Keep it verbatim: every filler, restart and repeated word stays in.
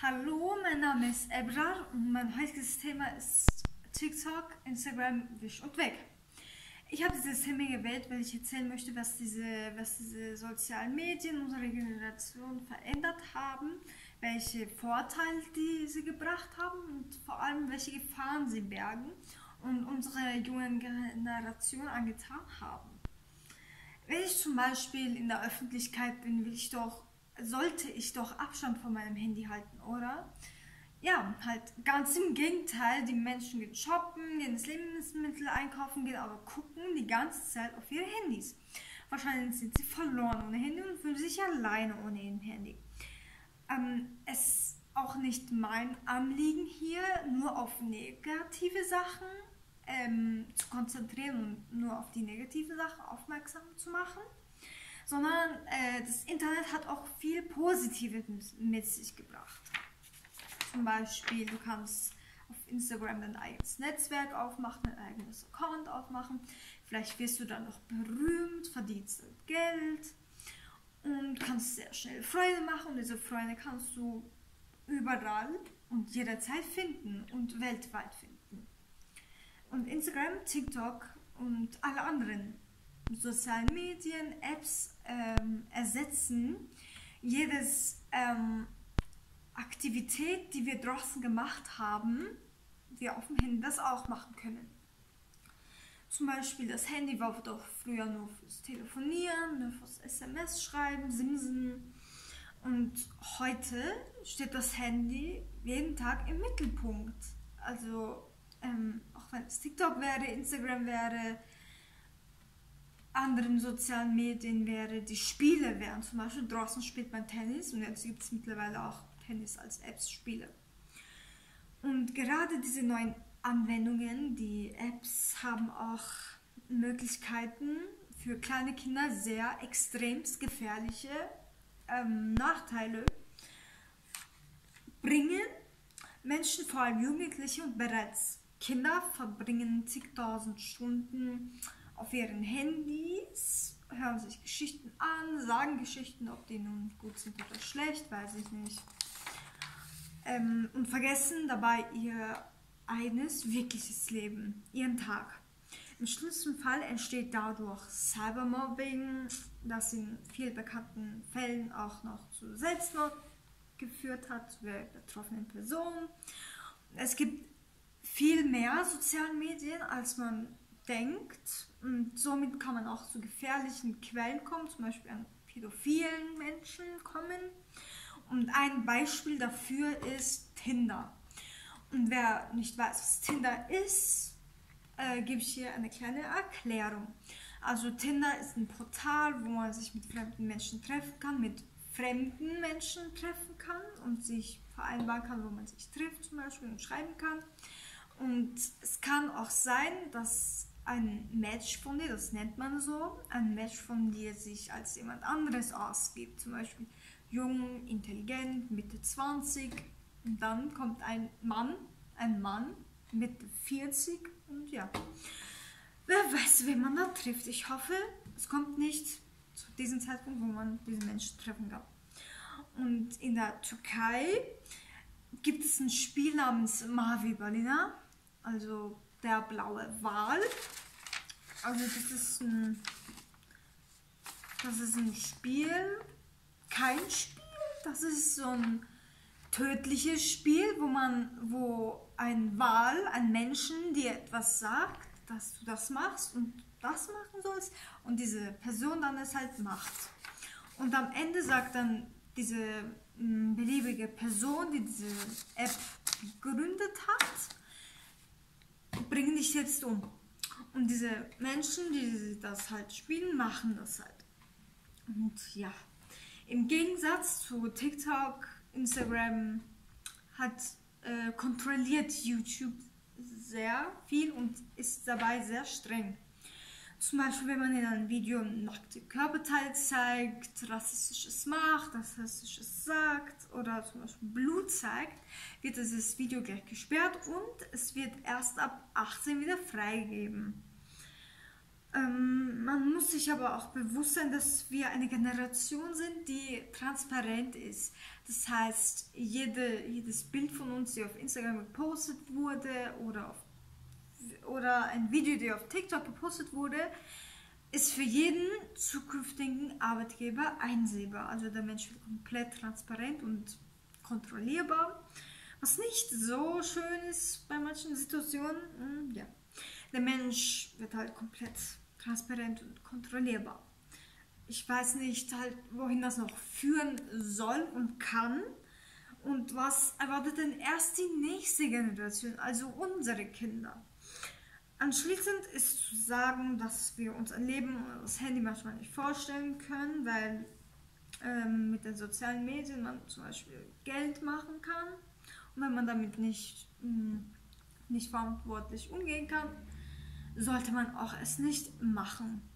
Hallo, mein Name ist Ebrar und mein heutiges Thema ist TikTok, Instagram, Wisch und Weg. Ich habe dieses Thema gewählt, weil ich erzählen möchte, was diese, was diese sozialen Medien unsere Generation verändert haben, welche Vorteile die sie gebracht haben und vor allem welche Gefahren sie bergen und unsere jungen Generation angetan haben. Wenn ich zum Beispiel in der Öffentlichkeit bin, will ich doch, sollte ich doch Abstand von meinem Handy halten, oder? Ja, halt ganz im Gegenteil, die Menschen gehen shoppen, gehen ins Lebensmittel einkaufen, gehen aber gucken die ganze Zeit auf ihre Handys. Wahrscheinlich sind sie verloren ohne Handy und fühlen sich alleine ohne ihr Handy. Ähm, es ist auch nicht mein Anliegen hier, nur auf negative Sachen ähm, zu konzentrieren und nur auf die negative Sache aufmerksam zu machen, sondern äh, das Internet hat auch viel Positives mit sich gebracht. Zum Beispiel, du kannst auf Instagram dein eigenes Netzwerk aufmachen, ein eigenes Account aufmachen. Vielleicht wirst du dann noch berühmt, verdienst Geld und kannst sehr schnell Freunde machen. Und diese Freunde kannst du überall und jederzeit finden und weltweit finden. Und Instagram, TikTok und alle anderen sozialen Medien, Apps ähm, ersetzen jedes ähm, Aktivität, die wir draußen gemacht haben, wir auf dem Handy das auch machen können. Zum Beispiel das Handy war doch früher nur fürs Telefonieren, nur fürs S M S-Schreiben, Simsen. Und heute steht das Handy jeden Tag im Mittelpunkt. Also ähm, auch wenn es TikTok wäre, Instagram wäre, anderen sozialen Medien wäre, die Spiele wären. Zum Beispiel draußen spielt man Tennis und jetzt gibt es mittlerweile auch Tennis als Apps-Spiele. Und gerade diese neuen Anwendungen, die Apps, haben auch Möglichkeiten für kleine Kinder sehr extremst gefährliche ähm, Nachteile bringen. Menschen, vor allem Jugendliche und bereits Kinder, verbringen zigtausend Stunden auf ihren Handys, hören sich Geschichten an, sagen Geschichten, ob die nun gut sind oder schlecht, weiß ich nicht. Ähm, und vergessen dabei ihr eigenes, wirkliches Leben, ihren Tag. Im schlimmsten Fall entsteht dadurch Cybermobbing, das in vielen bekannten Fällen auch noch zu Selbstmord geführt hat, der betroffenen Person. Es gibt viel mehr soziale Medien, als man denkt, und somit kann man auch zu gefährlichen Quellen kommen, zum Beispiel an pädophilen Menschen kommen. Und ein Beispiel dafür ist Tinder. Und wer nicht weiß, was Tinder ist, äh, gebe ich hier eine kleine Erklärung. Also Tinder ist ein Portal, wo man sich mit fremden Menschen treffen kann, mit fremden Menschen treffen kann und sich vereinbaren kann, wo man sich trifft zum Beispiel und schreiben kann. Und es kann auch sein, dass ein Match von dir, das nennt man so, ein Match von dir sich als jemand anderes ausgibt, zum Beispiel jung, intelligent, Mitte zwanzig, und dann kommt ein Mann, ein Mann, Mitte vierzig, und ja, wer weiß, wen man da trifft. Ich hoffe, es kommt nicht zu diesem Zeitpunkt, wo man diesen Menschen treffen kann. Und in der Türkei gibt es ein Spiel namens Mavi Balina, also der blaue Wal. Also das ist ein, das ist ein Spiel, kein Spiel, das ist so ein tödliches Spiel, wo man, wo ein Wal, ein Menschen dir etwas sagt, dass du das machst und das machen sollst und diese Person dann es halt macht. Und am Ende sagt dann diese mh, beliebige Person, die diese App gegründet hat, bringen dich jetzt um. Und diese Menschen, die das halt spielen, machen das halt. Und ja, im Gegensatz zu TikTok, Instagram hat äh, kontrolliert YouTube sehr viel und ist dabei sehr streng. Zum Beispiel, wenn man in einem Video nackte Körperteile zeigt, Rassistisches macht, Rassistisches sagt oder zum Beispiel Blut zeigt, wird dieses Video gleich gesperrt und es wird erst ab achtzehn wieder freigegeben. Ähm, man muss sich aber auch bewusst sein, dass wir eine Generation sind, die transparent ist. Das heißt, jede, jedes Bild von uns, die auf Instagram gepostet wurde oder, auf, oder ein Video, die auf TikTok gepostet wurde, ist für jeden zukünftigen Arbeitgeber einsehbar. Also der Mensch wird komplett transparent und kontrollierbar. Was nicht so schön ist bei manchen Situationen, hm, ja. Der Mensch wird halt komplett transparent und kontrollierbar. Ich weiß nicht halt, wohin das noch führen soll und kann. Und was erwartet denn erst die nächste Generation, also unsere Kinder? Anschließend ist zu sagen, dass wir uns ein Leben ohne das Handy manchmal nicht vorstellen können, weil ähm, mit den sozialen Medien man zum Beispiel Geld machen kann. Und wenn man damit nicht, mh, nicht verantwortlich umgehen kann, sollte man auch es nicht machen.